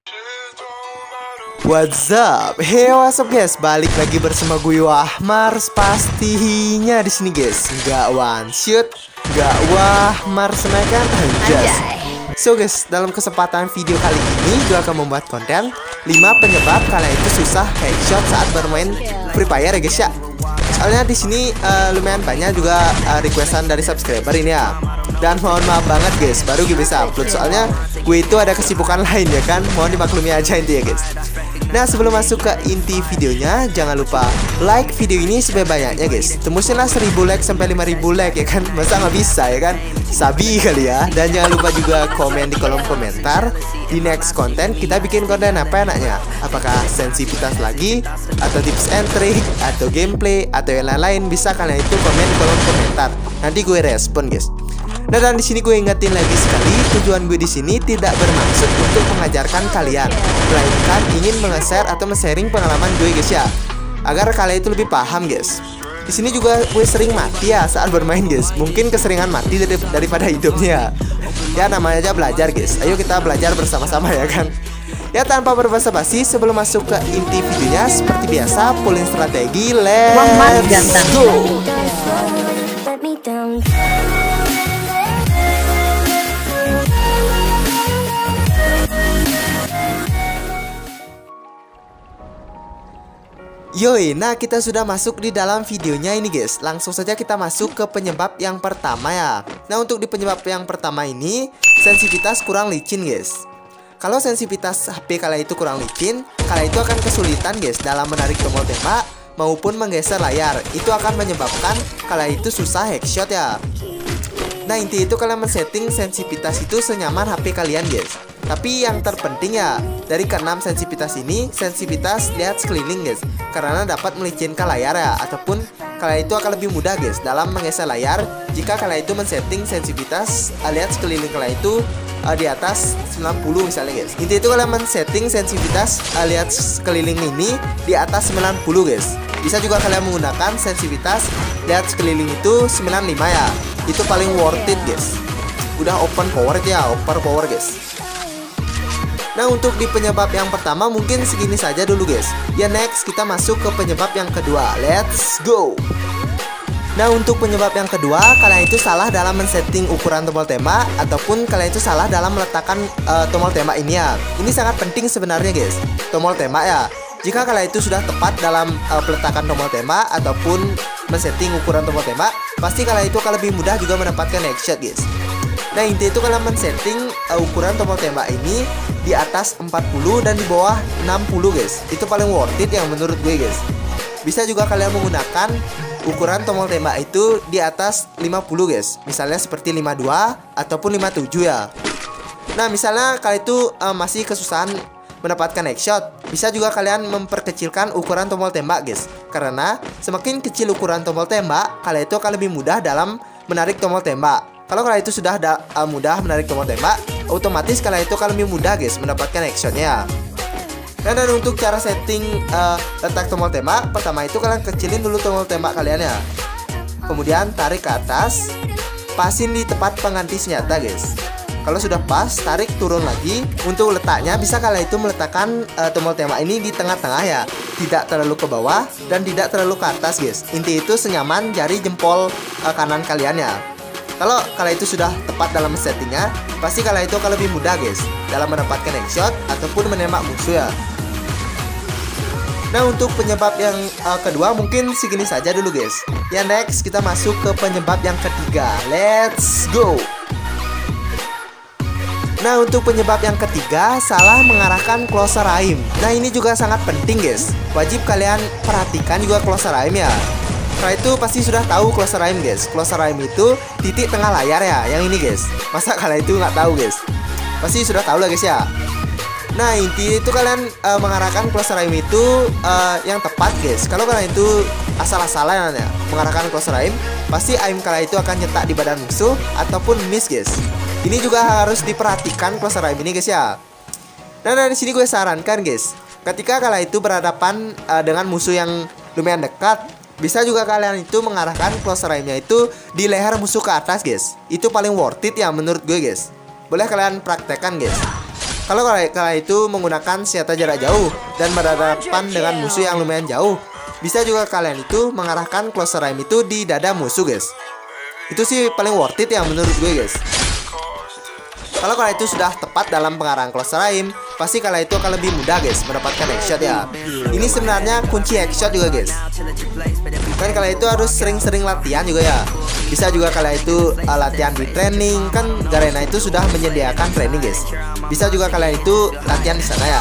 What's up? Hey, what's up guys? Balik lagi bersama gue Wahmars pastinya di sini guys. Gak one shoot, gak Wahmars menaikkan anjas. So guys, dalam kesempatan video kali ini gue akan membuat konten 5 penyebab kalian itu susah headshot saat bermain Free Fire ya guys ya. Soalnya di sini lumayan banyak juga requestan dari subscriber ini ya. Dan mohon maaf banget guys, baru gue bisa upload soalnya gue itu ada kesibukan lain ya kan. Mohon dimaklumi aja intinya guys. Nah, sebelum masuk ke inti videonya, jangan lupa like video ini sebanyak-banyaknya guys. Tembusinlah 1000 like sampai 5000 like ya kan. Masa nggak bisa ya kan? Sabi kali ya. Dan jangan lupa juga komen di kolom komentar. Di next konten kita bikin konten apa enaknya? Apakah sensitivitas lagi, atau tips and trick, atau gameplay, atau yang lain-lain? Bisa kalian itu komen di kolom komentar. Nanti gue respon guys. Nah, dan di sini gue ingetin lagi sekali, tujuan gue di sini tidak bermaksud untuk mengajarkan kalian, melainkan ingin nge-share atau men-sharing pengalaman gue guys ya, agar kalian itu lebih paham guys. Di sini juga gue sering mati ya saat bermain guys. Mungkin keseringan mati daripada hidupnya. Ya namanya aja belajar guys. Ayo kita belajar bersama-sama ya kan. Ya tanpa berbasa-basi, sebelum masuk ke inti videonya, seperti biasa pulling strategi, let's go. Yoi, nah kita sudah masuk di dalam videonya ini guys. Langsung saja kita masuk ke penyebab yang pertama ya. Nah, untuk di penyebab yang pertama ini, sensitivitas kurang licin guys. Kalau sensitivitas HP kalian itu kurang licin, kalian itu akan kesulitan guys dalam menarik tombol tembak maupun menggeser layar. Itu akan menyebabkan kalian itu susah headshot ya. Nah, inti itu kalian men-setting sensitivitas itu senyaman HP kalian guys. Tapi yang terpenting ya, dari keenam sensitivitas ini, sensitivitas lihat sekeliling guys, karena dapat melicinkan layar ya, ataupun kalian itu akan lebih mudah guys dalam menggeser layar jika kalian itu men-setting sensitivitas lihat sekeliling kalian itu di atas 90 misalnya guys. Inti itu kalian men-setting sensitivitas lihat sekeliling ini di atas 90 guys. Bisa juga kalian menggunakan sensitivitas lihat sekeliling itu 95 ya. Itu paling worth it guys. Udah open power ya, open power guys. Nah, untuk di penyebab yang pertama mungkin segini saja dulu guys. Ya next kita masuk ke penyebab yang kedua. Let's go. Nah, untuk penyebab yang kedua, kalian itu salah dalam men-setting ukuran tombol tembak, ataupun kalian itu salah dalam meletakkan tombol tembak ini ya. Ini sangat penting sebenarnya guys, tombol tembak ya. Jika kalian itu sudah tepat dalam peletakan tombol tembak ataupun men-setting ukuran tombol tembak, pasti kalian itu akan lebih mudah juga mendapatkan headshot guys. Nah, inti itu kalian men-setting ukuran tombol tembak ini di atas 40 dan di bawah 60 guys. Itu paling worth it yang menurut gue guys. Bisa juga kalian menggunakan ukuran tombol tembak itu di atas 50 guys. Misalnya seperti 52 ataupun 57 ya. Nah, misalnya kalian itu masih kesusahan mendapatkan headshot, bisa juga kalian memperkecilkan ukuran tombol tembak guys. Karena semakin kecil ukuran tombol tembak, kalian itu akan lebih mudah dalam menarik tombol tembak. Kalau kalian itu sudah mudah menarik tombol tembak, otomatis kalian itu akan lebih mudah guys mendapatkan actionnya. Dan untuk cara setting letak tombol tembak, pertama itu kalian kecilin dulu tombol tembak kalian ya. Kemudian tarik ke atas, pasin di tempat pengganti senjata guys. Kalau sudah pas, tarik turun lagi. Untuk letaknya bisa kalian itu meletakkan tombol tembak ini di tengah-tengah ya, tidak terlalu ke bawah dan tidak terlalu ke atas guys. Inti itu senyaman jari jempol kanan kalian ya. Kalau kalian itu sudah tepat dalam settingnya, pasti kalian itu akan lebih mudah guys dalam mendapatkan headshot ataupun menembak musuh ya. Nah, untuk penyebab yang kedua mungkin segini saja dulu guys. Ya next kita masuk ke penyebab yang ketiga. Let's go. Nah, untuk penyebab yang ketiga, salah mengarahkan closer aim. Nah, ini juga sangat penting guys. Wajib kalian perhatikan juga closer aim ya. Kalian itu pasti sudah tahu closer aim guys. Closer aim itu titik tengah layar ya, yang ini guys. Masa kalian itu nggak tahu guys? Pasti sudah tahu lah guys ya. Nah, inti itu kalian mengarahkan closer aim itu yang tepat guys. Kalau kalian itu asal-asalan ya mengarahkan closer aim, pasti aim kalian itu akan nyetak di badan musuh ataupun miss guys. Ini juga harus diperhatikan closer aim ini guys ya. Nah, dari sini gue sarankan guys, ketika kalian itu berhadapan dengan musuh yang lumayan dekat, bisa juga kalian itu mengarahkan closer aimnya itu di leher musuh ke atas guys. Itu paling worth it ya menurut gue guys. Boleh kalian praktekkan guys. Kalau kalian itu menggunakan senjata jarak jauh dan berhadapan dengan musuh yang lumayan jauh, bisa juga kalian itu mengarahkan closer aim itu di dada musuh guys. Itu sih paling worth it ya menurut gue guys. Kalau kalian itu sudah tepat dalam pengarahan closer aim, pasti kalian itu akan lebih mudah guys mendapatkan headshot ya. Ini sebenarnya kunci headshot juga guys. Kan kalian itu harus sering-sering latihan juga ya. Bisa juga kalian itu latihan di training, kan Garena itu sudah menyediakan training guys. Bisa juga kalian itu latihan di sana ya.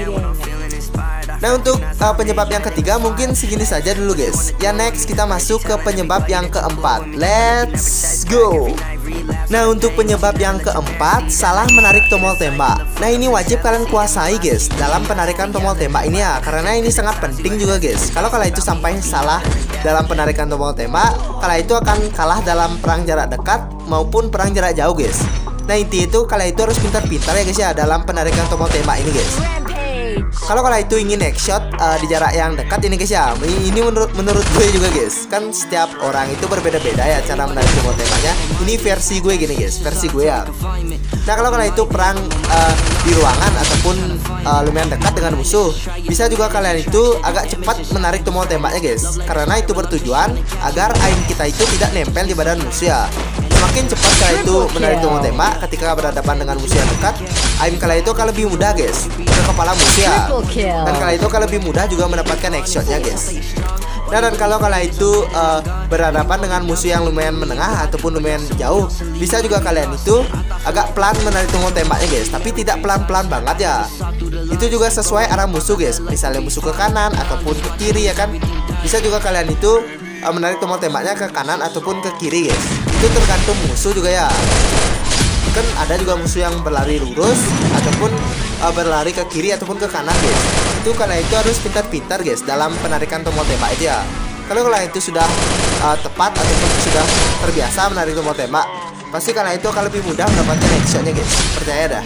Nah untuk penyebab yang ketiga mungkin segini saja dulu guys. Ya next kita masuk ke penyebab yang keempat. Let's go. Nah untuk penyebab yang keempat, salah menarik tombol tembak. Nah ini wajib kalian kuasai guys dalam penarikan tombol tembak ini ya, karena ini sangat penting juga guys. Kalau kalian itu sampai salah dalam penarikan tombol tembak, kalian itu akan kalah dalam perang jarak dekat maupun perang jarak jauh guys. Nah inti itu kalian itu harus pintar-pintar ya guys ya dalam penarikan tombol tembak ini guys. Kalau kalian itu ingin headshot di jarak yang dekat ini guys ya, ini menurut gue juga guys. Kan setiap orang itu berbeda-beda ya cara menarik tombol tembaknya. Ini versi gue gini guys, versi gue ya. Nah kalau kalian itu perang di ruangan ataupun lumayan dekat dengan musuh, bisa juga kalian itu agak cepat menarik tombol tembaknya guys, karena itu bertujuan agar aim kita itu tidak nempel di badan musuh ya. Semakin cepat kalian itu menarik tombol tembak ketika berhadapan dengan musuh yang dekat, aim kalian itu akan lebih mudah guys ke kepala musuh ya. Dan kalian itu akan lebih mudah juga mendapatkan headshotnya guys. Nah dan kalau kalian itu berhadapan dengan musuh yang lumayan menengah ataupun lumayan jauh, bisa juga kalian itu agak pelan menarik tombol tembaknya guys, tapi tidak pelan-pelan banget ya. Itu juga sesuai arah musuh guys. Misalnya musuh ke kanan ataupun ke kiri ya kan, bisa juga kalian itu menarik tombol tembaknya ke kanan ataupun ke kiri guys. Itu tergantung musuh juga ya. Kan ada juga musuh yang berlari lurus ataupun berlari ke kiri ataupun ke kanan guys. Itu kalian itu harus pintar-pintar guys dalam penarikan tombol tembak itu ya. Kalau kalian itu sudah tepat ataupun sudah terbiasa menarik tombol tembak, pasti kalian itu akan lebih mudah mendapatkan headshotnya guys. Percaya dah.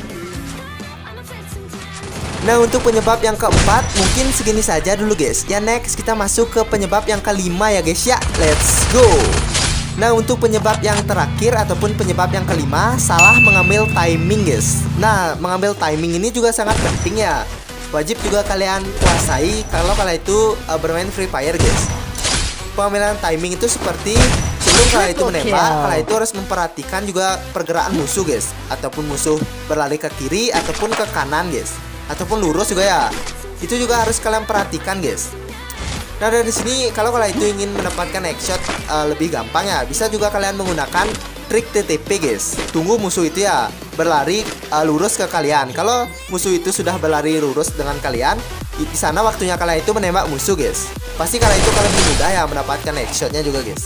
Nah untuk penyebab yang keempat mungkin segini saja dulu guys. Ya next kita masuk ke penyebab yang kelima ya guys ya. Let's go. Nah untuk penyebab yang terakhir ataupun penyebab yang kelima, salah mengambil timing guys. Nah mengambil timing ini juga sangat penting ya. Wajib juga kalian kuasai kalau kalian itu bermain Free Fire guys. Pengambilan timing itu seperti sebelum kalian itu menembak, kalian itu harus memperhatikan juga pergerakan musuh guys, ataupun musuh berlari ke kiri ataupun ke kanan guys, ataupun lurus juga ya. Itu juga harus kalian perhatikan guys. Nah dari sini kalau kalian itu ingin mendapatkan headshot lebih gampang ya, bisa juga kalian menggunakan trik TTP guys. Tunggu musuh itu ya berlari lurus ke kalian. Kalau musuh itu sudah berlari lurus dengan kalian, di sana waktunya kalian itu menembak musuh guys. Pasti kalian itu lebih mudah ya mendapatkan headshotnya juga guys.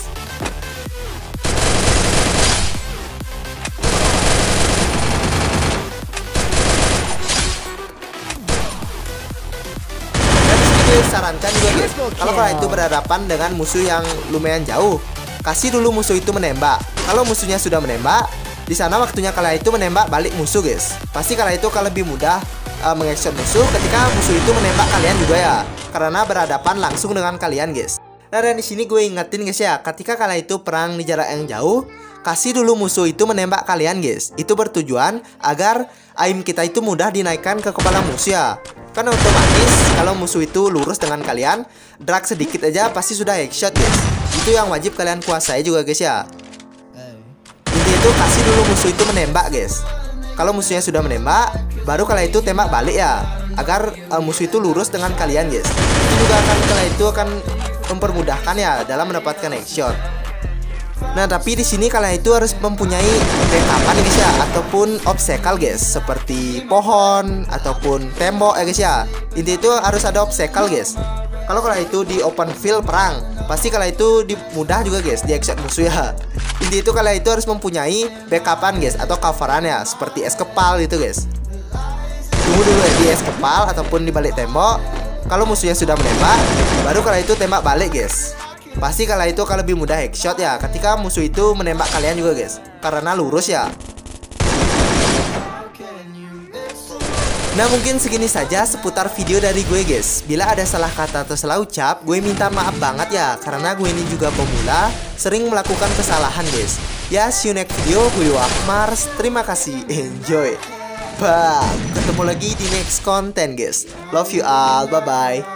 Sarankan juga guys, kalau kalian itu berhadapan dengan musuh yang lumayan jauh, kasih dulu musuh itu menembak. Kalau musuhnya sudah menembak, di sana waktunya kalian itu menembak balik musuh guys. Pasti kalian itu akan lebih mudah mengheadshot musuh ketika musuh itu menembak kalian juga ya, karena berhadapan langsung dengan kalian guys. Nah dan di sini gue ingetin guys ya, ketika kalian itu perang di jarak yang jauh, kasih dulu musuh itu menembak kalian guys. Itu bertujuan agar aim kita itu mudah dinaikkan ke kepala musuh ya. Kan otomatis kalau musuh itu lurus dengan kalian, drag sedikit aja pasti sudah headshot guys. Itu yang wajib kalian kuasai juga guys ya. Inti itu kasih dulu musuh itu menembak guys. Kalau musuhnya sudah menembak, baru kalian itu tembak balik ya, agar musuh itu lurus dengan kalian guys. Itu juga akan kalian itu akan mempermudahkan ya dalam mendapatkan headshot. Nah tapi di sini kalian itu harus mempunyai backupan guys ya, ataupun obstacle guys, seperti pohon ataupun tembok ya guys ya. Inti itu harus ada obstacle guys. Kalau kalian itu di open field perang, pasti kalian itu mudah juga guys di headshot musuh ya. Inti itu kalian itu harus mempunyai backupan guys, atau coveran ya, seperti es kepal gitu guys. Tunggu dulu ya di es kepal ataupun di balik tembok. Kalau musuhnya sudah menembak, baru kalian itu tembak balik guys. Pasti kalian itu akan lebih mudah headshot ya ketika musuh itu menembak kalian juga guys, karena lurus ya. Nah mungkin segini saja seputar video dari gue guys. Bila ada salah kata atau salah ucap, gue minta maaf banget ya, karena gue ini juga pemula, sering melakukan kesalahan guys. Ya see you next video, gue Akmars. Terima kasih, enjoy. Ketemu lagi di next konten guys. Love you all. Bye bye.